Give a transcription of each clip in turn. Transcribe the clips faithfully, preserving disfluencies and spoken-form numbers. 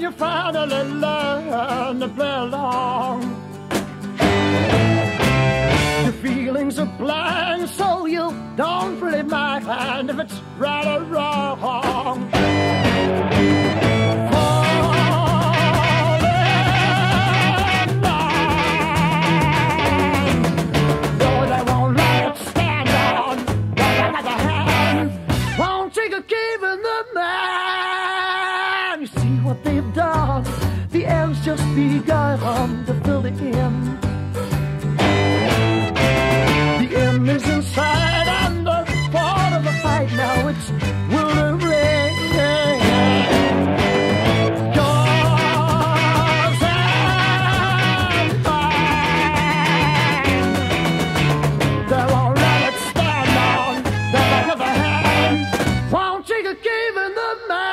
you finally learn to play along. Your feelings are blind, so you don't really mind if it's right or wrong. They've done, the end's just begun to fill it in. The end is inside and the part of the fight now it's will the rain. Yours and mine, they won't let it stand on the back of the hand. Won't take a give in the man.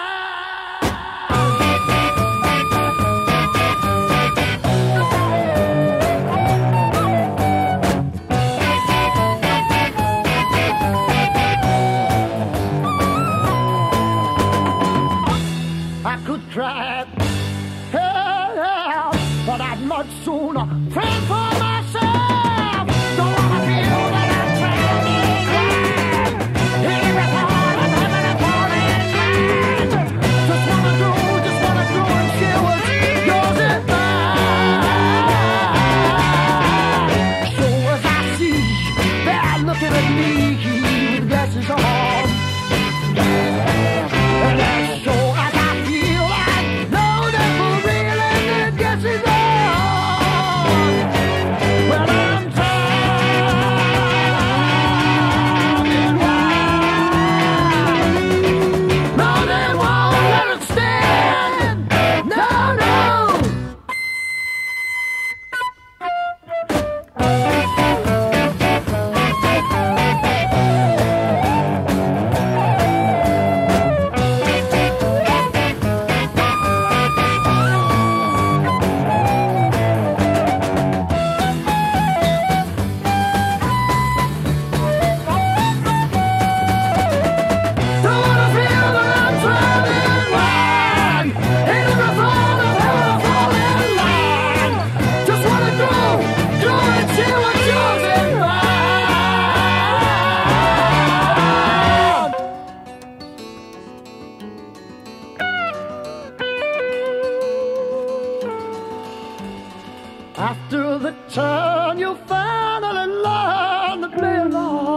Try, help, but I'd much sooner pray for myself. Don't wanna feel that I'm traveling blind. Every part of heaven and falling blind. Just wanna go, just wanna go and share what's yours and mine. So as I see, they're looking at me with glasses on. And as so as I feel like know that for real and the guess is on. Well, I'm turning wild. No, they won't let it stand. No, no. After the turn, you'll finally learn to play along.